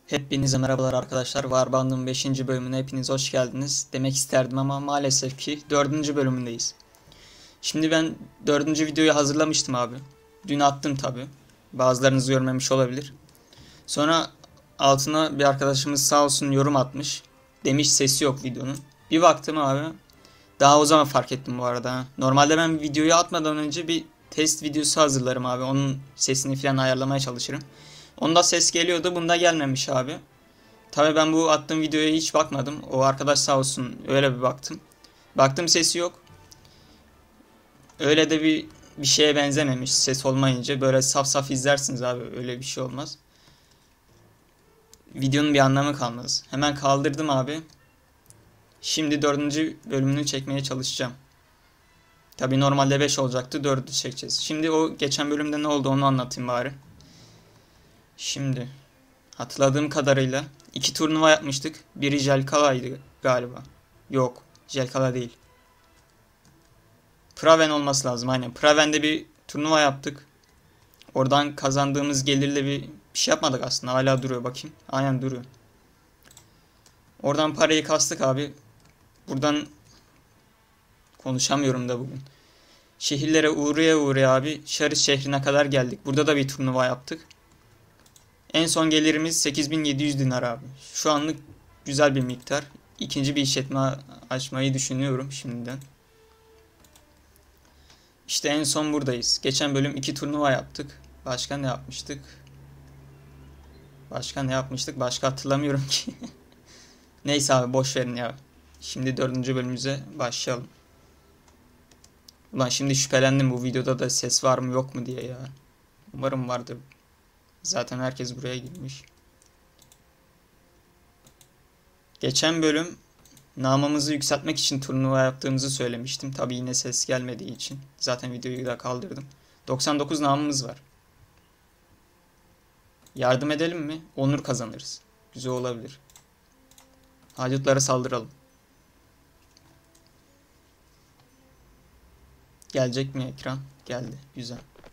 Hepinize merhabalar arkadaşlar. Warband'ın 5. bölümüne hepiniz hoş geldiniz. Demek isterdim ama maalesef ki 4. bölümündeyiz. Şimdi ben 4. videoyu hazırlamıştım abi. Dün attım tabi. Bazılarınız görmemiş olabilir. Sonra altına bir arkadaşımız sağ olsun yorum atmış. Demiş sesi yok videonun. Bir baktım abi. Daha o zaman fark ettim bu arada. Normalde ben videoyu atmadan önce bir test videosu hazırlarım abi. Onun sesini falan ayarlamaya çalışırım. Onda ses geliyordu. Bunda gelmemiş abi. Tabii ben bu attığım videoya hiç bakmadım. O arkadaş sağ olsun öyle bir baktım. Baktım sesi yok. Öyle de bir şeye benzememiş ses olmayınca. Böyle saf saf izlersiniz abi. Öyle bir şey olmaz. Videonun bir anlamı kalmaz. Hemen kaldırdım abi. Şimdi 4. bölümünü çekmeye çalışacağım. Tabii normalde 5 olacaktı. 4'ü çekeceğiz. Şimdi o geçen bölümde ne oldu onu anlatayım bari. Şimdi hatırladığım kadarıyla 2 turnuva yapmıştık. Biri Jelkala'ydı galiba. Yok, Jelkala değil. Praven olması lazım aynen. Praven'de bir turnuva yaptık. Oradan kazandığımız gelirle bir şey yapmadık aslında. Hala duruyor bakayım. Aynen duruyor. Oradan parayı kastık abi. Buradan konuşamıyorum da bugün. Şehirlere uğraya abi Şaris şehrine kadar geldik. Burada da bir turnuva yaptık. En son gelirimiz 8700 dinar abi. Şu anlık güzel bir miktar. İkinci bir işletme açmayı düşünüyorum şimdiden. İşte en son buradayız. Geçen bölüm 2 turnuva yaptık. Başka ne yapmıştık? Başka hatırlamıyorum ki. Neyse abi boş verin ya. Şimdi 4. bölümümüze başlayalım. Ulan şimdi şüphelendim bu videoda da ses var mı yok mu diye ya. Umarım vardır. Zaten herkes buraya girmiş. Geçen bölüm namımızı yükseltmek için turnuva yaptığımızı söylemiştim. Tabi yine ses gelmediği için. Zaten videoyu da kaldırdım. 99 namımız var. Yardım edelim mi? Onur kazanırız. Güzel olabilir. Haydutlara saldıralım. Gelecek mi ekran? Geldi. Güzel.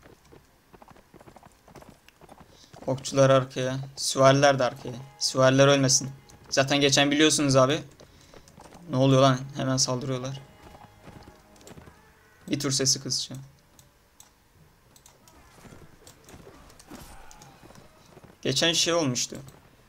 Okçular arkaya. Süvariler de arkaya. Süvariler ölmesin. Zaten geçen biliyorsunuz abi. Ne oluyor lan? Hemen saldırıyorlar. Bir tur sesi kısacağım. Geçen şey olmuştu.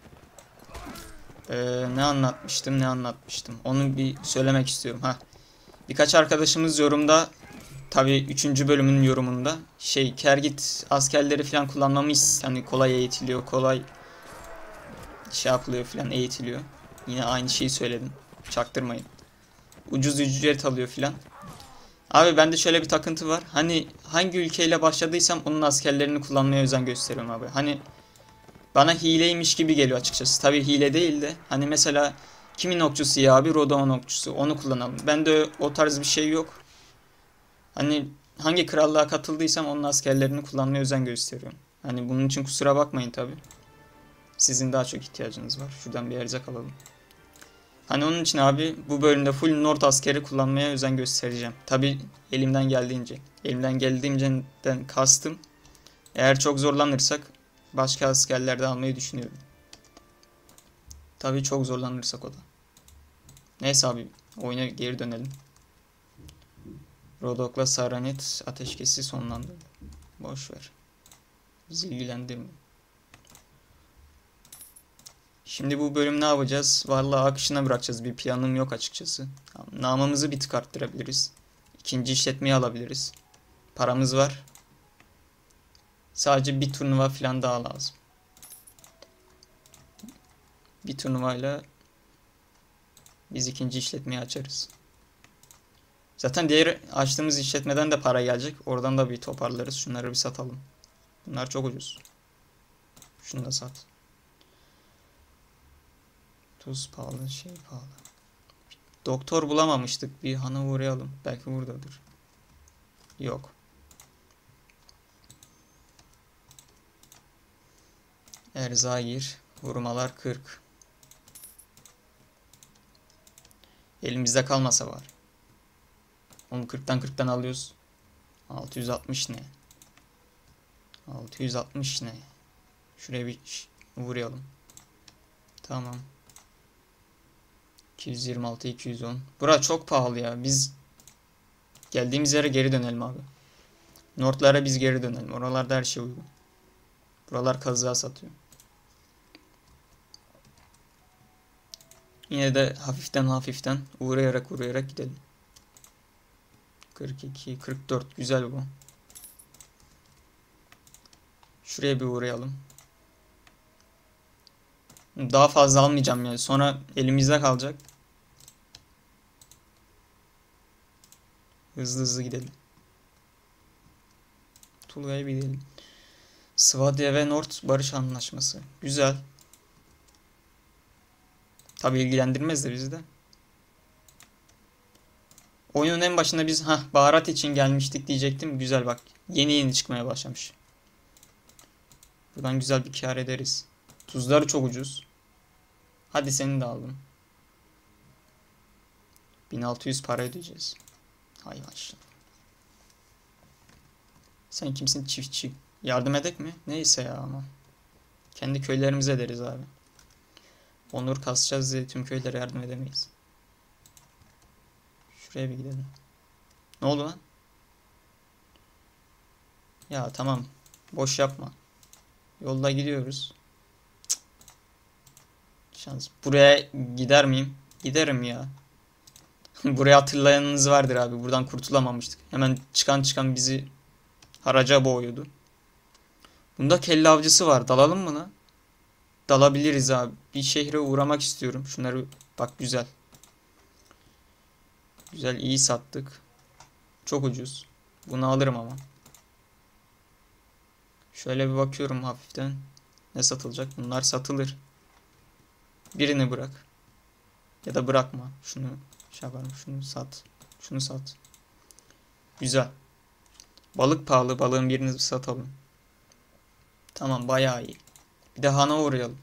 Ne anlatmıştım. Onu bir söylemek istiyorum. Birkaç arkadaşımız yorumda tabii 3. bölümün yorumunda Kergit askerleri falan kullanmamız hani kolay eğitiliyor, kolay şey yapılıyor falan eğitiliyor. Yine aynı şeyi söyledim. Çaktırmayın. Ucuz ücret alıyor falan. Abi bende şöyle bir takıntı var. Hani hangi ülkeyle başladıysam onun askerlerini kullanmaya özen gösteriyorum abi. Hani bana hileymiş gibi geliyor açıkçası. Tabii hile değil de hani mesela kimin okçusu ya abi? Rodon okçusu. Onu kullanalım. Bende o tarz bir şey yok. Hani hangi krallığa katıldıysam onun askerlerini kullanmaya özen gösteriyorum. Hani bunun için kusura bakmayın tabii. Sizin daha çok ihtiyacınız var. Şuradan bir erzak alalım. Hani onun için abi bu bölümde full Nord askeri kullanmaya özen göstereceğim. Tabii elimden geldiğince. Elimden geldiğimden kastım. Eğer çok zorlanırsak başka askerler de almayı düşünüyorum. Tabii çok zorlanırsak o da. Neyse abi oyuna geri dönelim. Rodok'la Saranit ateşkesi sonlandırdı. Boş ver. Bizi ilgilendirmiyor. Şimdi bu bölüm ne yapacağız? Vallahi akışına bırakacağız. Bir planım yok açıkçası. Namımızı bir tık arttırabiliriz. İkinci işletmeyi alabiliriz. Paramız var. Sadece bir turnuva falan daha lazım. Bir turnuvayla biz ikinci işletmeyi açarız. Zaten diğer açtığımız işletmeden de para gelecek. Oradan da bir toparlarız. Şunları bir satalım. Bunlar çok ucuz. Şunu da sat. Tuz pahalı, şey pahalı. Doktor bulamamıştık. Bir hana uğrayalım. Belki buradadır. Yok. Erzagir. Vurmalar 40. Elimizde kalmasa var. Onu 40'tan alıyoruz. 660 ne? 660 ne? Şuraya bir uğrayalım. Tamam. 226, 210. Bura çok pahalı ya. Biz geldiğimiz yere geri dönelim abi. North'lara biz geri dönelim. Oralarda her şey uygun. Buralar kazığa satıyor. Yine de hafiften uğrayarak gidelim. 42, 44 güzel bu. Şuraya bir uğrayalım. Daha fazla almayacağım yani. Sonra elimizde kalacak. Hızlı gidelim. Tulga'ya bir gidelim. Swadia ve North barış anlaşması. Güzel. Tabi ilgilendirmez de bizi de. Oyunun en başında biz baharat için gelmiştik diyecektim. Güzel bak. Yeni çıkmaya başlamış. Buradan güzel bir kar ederiz. Tuzları çok ucuz. Hadi seni de aldım. 1600 para ödeyeceğiz. Hay maşallah. Sen kimsin çiftçi? Yardım edek mi? Neyse ya ama. Kendi köylerimize ederiz abi. Onur kasacağız diye tüm köylere yardım edemeyiz. Şuraya bir gidelim. Ne oldu lan? Ya tamam. Boş yapma. Yolda gidiyoruz. Cık. Şans. Buraya gider miyim? Giderim ya. Burayı hatırlayanınız vardır abi. Buradan kurtulamamıştık. Hemen çıkan bizi haraca boğuyordu. Bunda kelle avcısı var. Dalalım mı lan? Dalabiliriz abi. Bir şehre uğramak istiyorum. Şunları bak güzel. Güzel iyi sattık. Çok ucuz. Bunu alırım ama. Şöyle bir bakıyorum hafiften. Ne satılacak? Bunlar satılır. Birini bırak. Ya da bırakma. Şunu şey yapalım. Şunu sat. Şunu sat. Güzel. Balık pahalı. Balığın birini satalım. Tamam bayağı iyi. Bir de hana uğrayalım.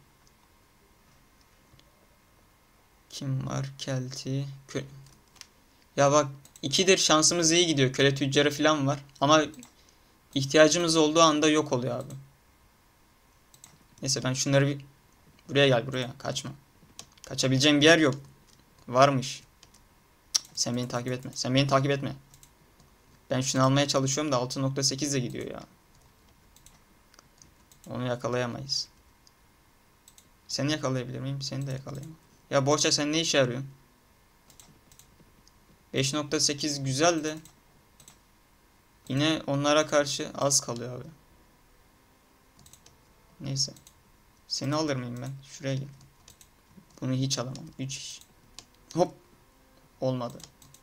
Kim var? Kelti. Ya bak ikidir şansımız iyi gidiyor. Köle tüccarı falan var. Ama ihtiyacımız olduğu anda yok oluyor abi. Neyse ben şunları bir... Buraya gel buraya. Kaçma. Kaçabileceğim bir yer yok. Varmış. Cık, sen beni takip etme. Sen beni takip etme. Ben şunu almaya çalışıyorum da 6.8 ile gidiyor ya. Onu yakalayamayız. Seni yakalayabilir miyim? Seni de yakalayamam. Ya Boğaça sen ne işe yarıyorsun? 5.8 güzel de yine onlara karşı az kalıyor abi. Neyse. Seni alır mıyım ben? Şuraya gel. Bunu hiç alamam. 3 iş. Hop. Olmadı.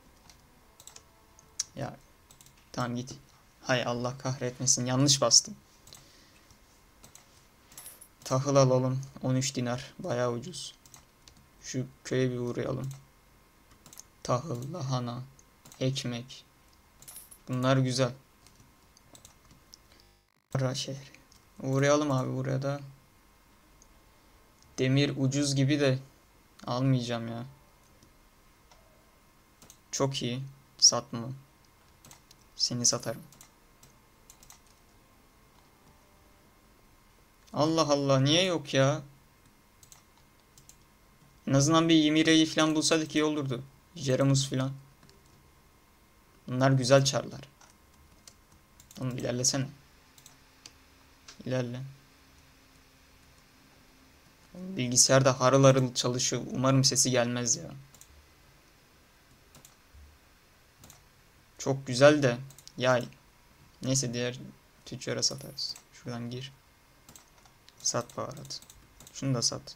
Ya. Tamam git. Hay Allah kahretmesin. Yanlış bastım. Tahıl alalım. 13 dinar. Bayağı ucuz. Şu köye bir uğrayalım. Tahıl, lahana, ekmek. Bunlar güzel. Ara şehri. Uğrayalım abi buraya da. Demir ucuz gibi de almayacağım ya. Çok iyi. Satma. Seni satarım. Allah Allah niye yok ya? En azından bir Yemire'yi falan bulsaydık iyi olurdu. Jeremus falan. Bunlar güzel çarlar. Oğlum ilerlesene. İlerle. Bilgisayar da harıl harıl çalışıyor. Umarım sesi gelmez ya. Çok güzel de. Ya neyse diğer tüccara satarız. Şuradan gir. Sat baharat. Şunu da sat.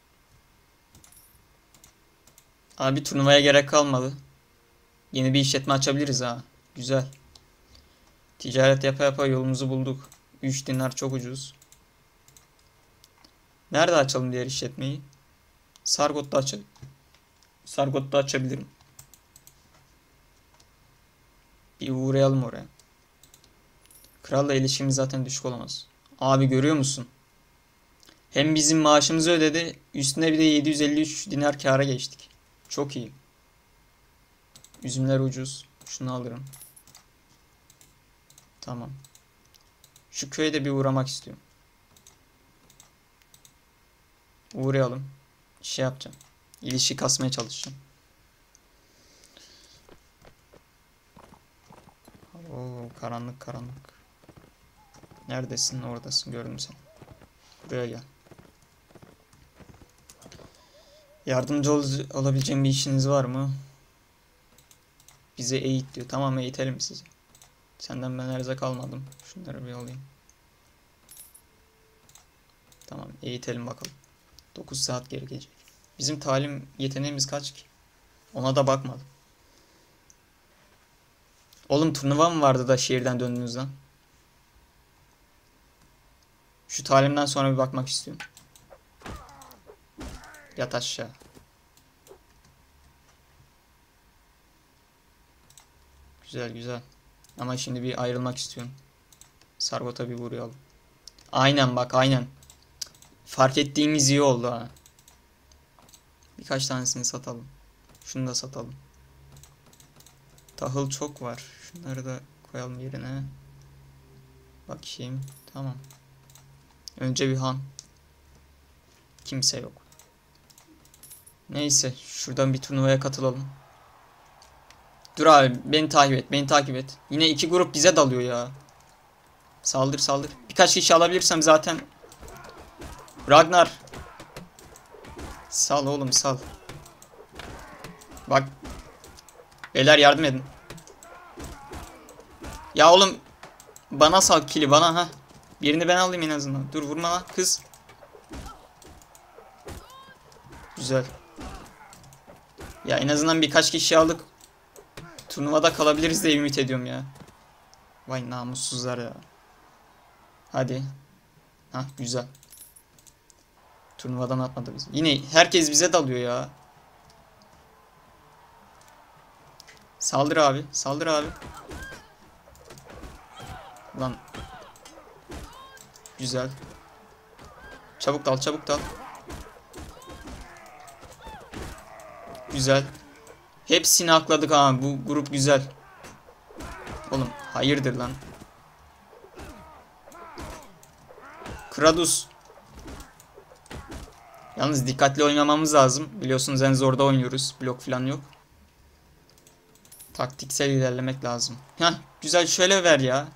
Abi turnuvaya gerek kalmadı. Yeni bir işletme açabiliriz ha. Güzel. Ticaret yapa yolumuzu bulduk. 3 dinar çok ucuz. Nerede açalım diğer işletmeyi? Sargot'ta açalım. Sargot'ta açabilirim. Bir uğrayalım oraya. Kralla ilişkimiz zaten düşük olamaz. Abi görüyor musun? Hem bizim maaşımızı ödedi. Üstüne bir de 753 dinar kâra geçtik. Çok iyi. Üzümler ucuz. Şunu alırım. Tamam. Şu köye de bir uğramak istiyorum. Uğrayalım. şey yapacağım. İlişki kasmaya çalışacağım. Oo, karanlık karanlık. Neredesin? Oradasın. Gördüm seni. Buraya gel. Yardımcı olabileceğim bir işiniz var mı? Bize eğit diyor. Tamam, eğitelim sizi. Senden ben erzak almadım. Şunları bir alayım. Tamam, eğitelim bakalım. 9 saat gerekecek. Bizim talim yeteneğimiz kaç ki? Ona da bakmadım. Oğlum turnuva mı vardı da şehirden döndünüz lan? Şu talimden sonra bir bakmak istiyorum. Yat aşağı. Güzel güzel. Ama şimdi bir ayrılmak istiyorum. Sargot'a bir vuruyalım. Aynen bak, aynen. Fark ettiğimiz iyi oldu ha. Birkaç tanesini satalım. Şunu da satalım. Tahıl çok var. Şunları da koyalım yerine. Bakayım. Tamam. Önce bir han. Kimse yok. Neyse. Şuradan bir turnuvaya katılalım. Dur abi. Beni takip et. Beni takip et. Yine iki grup bize dalıyor ya. Saldır saldır. Birkaç kişi alabilirsem zaten. Ragnar. Sal oğlum sal. Bak. Beyler yardım edin. Ya oğlum. Bana sal kili bana ha. Birini ben alayım en azından. Dur vurma lan kız. Güzel. Ya en azından birkaç kişi aldık. Turnuvada kalabiliriz diye ümit ediyorum ya. Vay namussuzlar ya. Hadi. Hah güzel. Turnuvadan atmadı bizi. Yine herkes bize dalıyor ya. Saldır abi. Saldır abi. Lan. Güzel. Çabuk dal çabuk dal. Güzel. Hepsini akladık ha. Bu grup güzel. Oğlum hayırdır lan. Kradus. Yalnız dikkatli oynamamız lazım. Biliyorsunuz en zorda oynuyoruz. Blok falan yok. Taktiksel ilerlemek lazım. Heh güzel şöyle ver ya.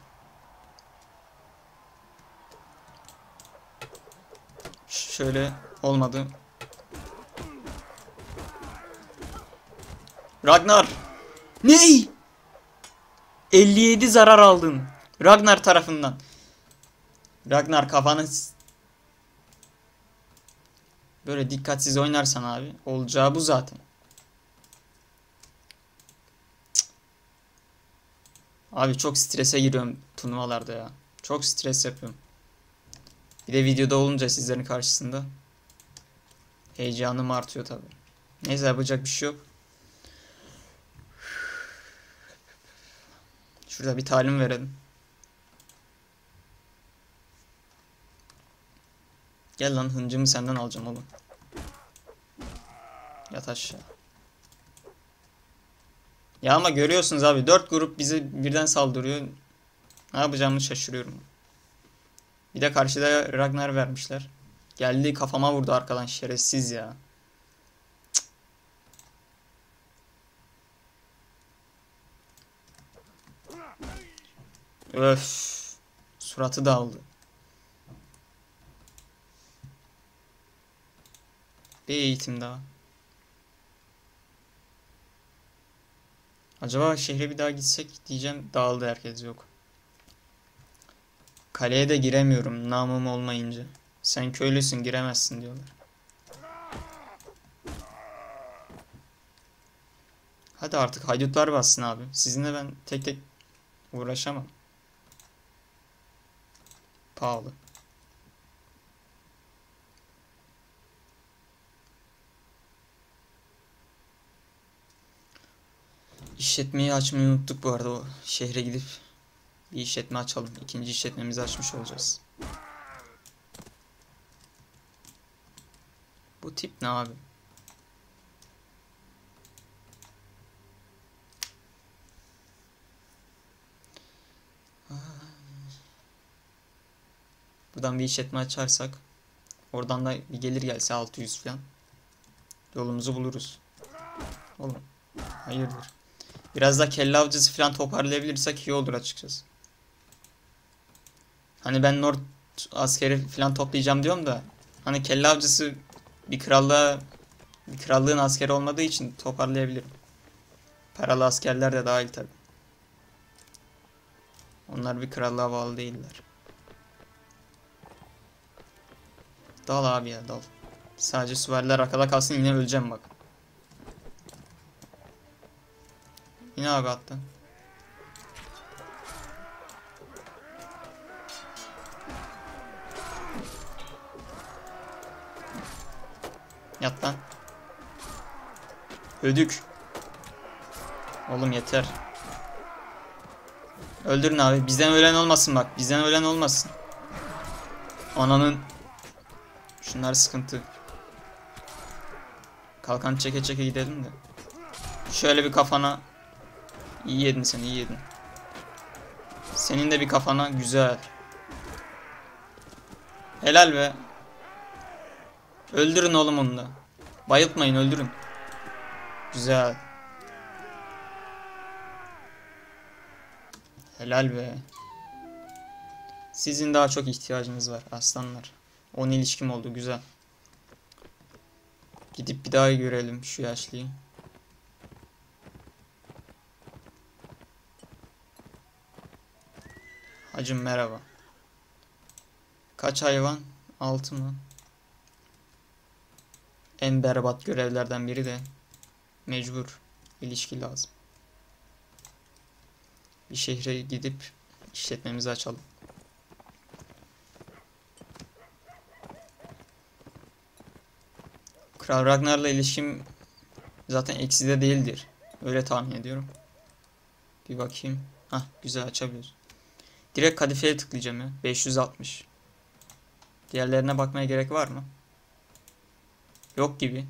Şöyle olmadı. Ragnar. Ney? 57 zarar aldın. Ragnar tarafından. Ragnar kafanı böyle dikkatsiz oynarsan abi olacağı bu zaten. Cık. Abi çok strese giriyorum turnuvalarda ya. Çok stres yapıyorum. Bir de videoda olunca sizlerin karşısında heyecanım artıyor tabii. Neyse yapacak bir şey yok. Şurada bir talim verelim. Gel lan hıncımı senden alacağım oğlum. Yat aşağı. Ya ama görüyorsunuz abi 4 grup bize birden saldırıyor. Ne yapacağımı şaşırıyorum. Bir de karşıda Ragnar vermişler. Geldi kafama vurdu arkadan şerefsiz ya. Öf. Suratı dağıldı. Bir eğitim daha. Acaba şehre bir daha gitsek diyeceğim. Dağıldı herkes yok. Kaleye de giremiyorum namım olmayınca. Sen köylüsün giremezsin diyorlar. Hadi artık haydutlar bassın abi. Sizinle ben tek tek uğraşamam. Pahalı. İşletmeyi açmayı unuttuk bu arada. O şehre gidip bir işletme açalım. İkinci işletmemizi açmış olacağız. Bu tip ne abi? Buradan bir işletme açarsak oradan da bir gelir gelse 600 falan. Yolumuzu buluruz. Oğlum. Hayırdır. Biraz da kelle avcısı falan toparlayabilirsek iyi olur açıkçası. Hani ben Nord askeri falan toplayacağım diyorum da. Hani kelle avcısı bir krallığın askeri olmadığı için toparlayabilirim. Paralı askerler de dahil tabi. Onlar bir krallığa bağlı değiller. Dal abi ya dal. Sadece süvariler arkada kalsın, yine öleceğim bak. Yine abi attı. Yat lan. Ödük. Oğlum yeter. Öldürün abi. Bizden ölen olmasın bak. Bizden ölen olmasın. Ananın. Şunlar sıkıntı. Kalkan çeke çeke gidelim de. Şöyle bir kafana. İyi yedin sen, iyi yedin. Senin de bir kafana, güzel. Helal be. Öldürün oğlum onu da. Bayıltmayın, öldürün. Güzel. Helal be. Sizin daha çok ihtiyacınız var aslanlar. 10 ilişkim oldu, güzel. Gidip bir daha görelim şu yaşlıyı. Hacım merhaba. Kaç hayvan? 6 mı? En berbat görevlerden biri de mecbur ilişki lazım. Bir şehre gidip işletmemizi açalım. Kral Ragnar'la ilişkim zaten ekside değildir. Öyle tahmin ediyorum. Bir bakayım. Hah, güzel, açabiliyoruz. Direkt kadifeye tıklayacağım ya. 560. Diğerlerine bakmaya gerek var mı? Yok gibi.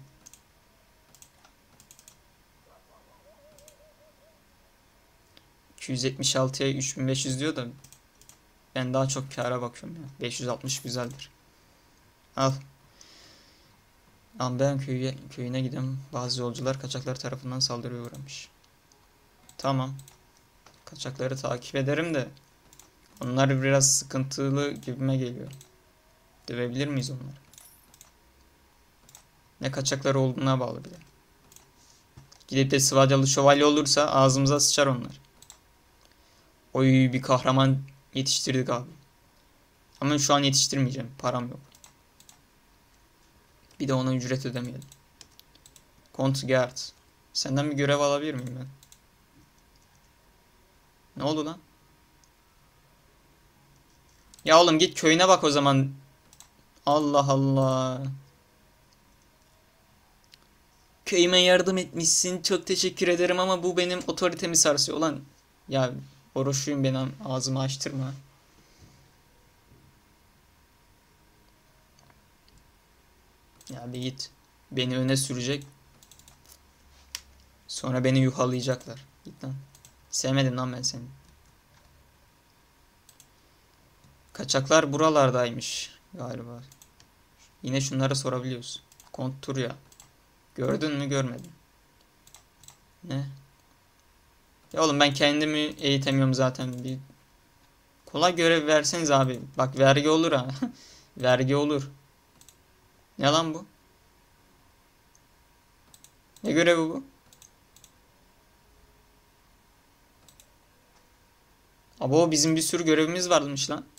...276'ya 3500 diyor da... ...ben daha çok kâra bakıyorum ya. 560 güzeldir. Al. Ambeyan köyüne giden bazı yolcular kaçaklar tarafından saldırıya uğramış. Tamam. Kaçakları takip ederim de... ...onlar biraz sıkıntılı gibime geliyor. Dövebilir miyiz onları? Ne kaçakları olduğuna bağlı bile. Gidip de Svadyalı şövalye olursa ağzımıza sıçar onlar. Oy, bir kahraman yetiştirdik abi. Ama şu an yetiştirmeyeceğim. Param yok. Bir de ona ücret ödemeyelim. Kontgard. Senden bir görev alabilir miyim ben? Ne oldu lan? Ya oğlum git köyüne bak o zaman. Allah Allah. Köyüme yardım etmişsin. Çok teşekkür ederim ama bu benim otoritemi sarsıyor. Ulan ya, oruçluyum, benim ağzımı açtırma. Ya bir git. Beni öne sürecek. Sonra beni yuhalayacaklar. Git lan. Sevmedim lan ben seni. Kaçaklar buralardaymış galiba. Yine şunlara sorabiliyoruz. Kontur ya. Gördün mü, görmedin? Ne? Ya oğlum ben kendimi eğitemiyorum zaten. Bir kolay görev verseniz abi. Bak vergi olur ha. Vergi olur. Ne lan bu? Ne görevi bu? Abo, bizim bir sürü görevimiz varmış lan.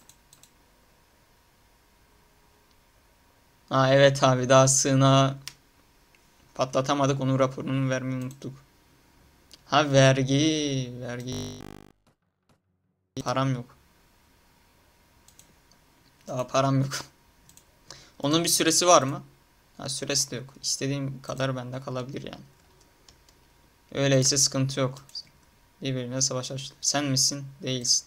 Ha evet abi, daha sığınağı patlatamadık, onun raporunu vermeyi unuttuk. Ha vergi. Param yok. Daha param yok. Onun bir süresi var mı? Ha, süresi de yok. İstediğim kadar bende kalabilir yani. Öyleyse sıkıntı yok. Birbirine savaş açtı. Sen misin? Değilsin.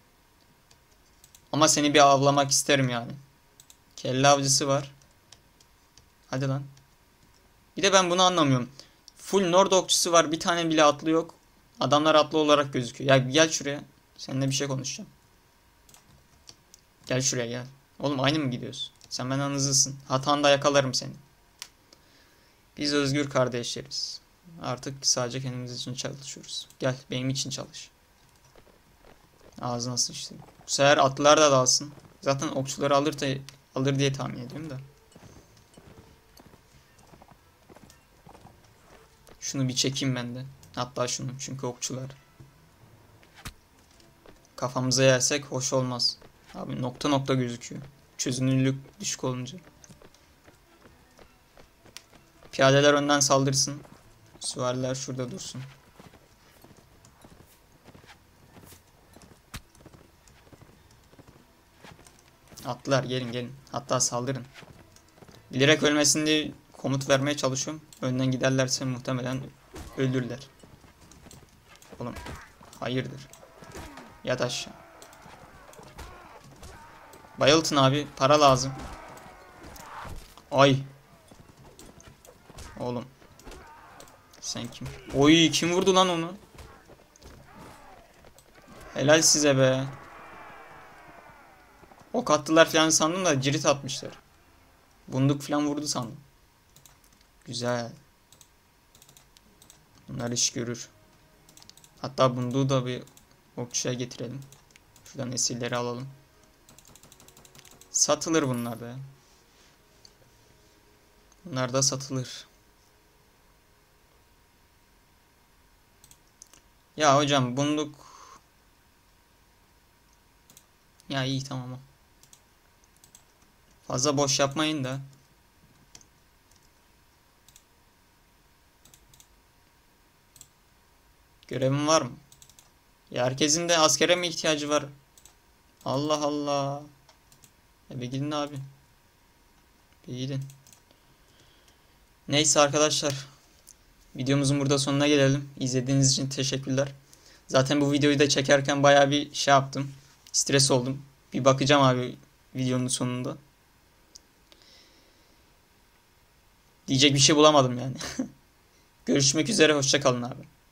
Ama seni bir avlamak isterim yani. Kelle avcısı var. Hadi lan. Bir de ben bunu anlamıyorum. Full Nord okçusu var. Bir tane bile atlı yok. Adamlar atlı olarak gözüküyor. Ya gel şuraya. Seninle bir şey konuşacağım. Gel şuraya gel. Oğlum aynı mı gidiyorsun? Sen benden hızlısın. Hatanda yakalarım seni. Biz özgür kardeşleriz. Artık sadece kendimiz için çalışıyoruz. Gel benim için çalış. Ağzına sıçtım. Bu sefer atlılar da dalsın. Zaten okçuları alır diye tahmin ediyorum da. Şunu bir çekeyim ben de. Hatta şunu, çünkü okçular. Kafamıza yersek hoş olmaz. Abi nokta nokta gözüküyor. Çözünürlük düşük olunca. Piyadeler önden saldırsın. Süvariler şurada dursun. Atlılar gelin gelin. Hatta saldırın. Bilerek ölmesin diye komut vermeye çalışıyorum. Önden giderlerse muhtemelen öldürürler. Oğlum hayırdır. Yat aşağı. Bayıltın abi. Para lazım. Ay. Oğlum. Sen kim? Oy, kim vurdu lan onu? Helal size be. Ok attılar falan sandım da cirit atmışlar. Bunduk falan vurdu sandım. Güzel. Bunlar iş görür. Hatta bunduğu da bir okçuya getirelim. Şuradan esirleri alalım. Satılır bunlar da. Bunlar da satılır. Ya hocam bunduk. Ya iyi tamam. Fazla boş yapmayın da. Görevim var mı? Ya herkesin de askere mi ihtiyacı var? Allah Allah. Bir gidin abi. Bir gidin. Neyse arkadaşlar. Videomuzun burada sonuna gelelim. İzlediğiniz için teşekkürler. Zaten bu videoyu da çekerken bayağı bir şey yaptım. Stres oldum. Bir bakacağım abi videonun sonunda. Diyecek bir şey bulamadım yani. Görüşmek üzere. Hoşça kalın abi.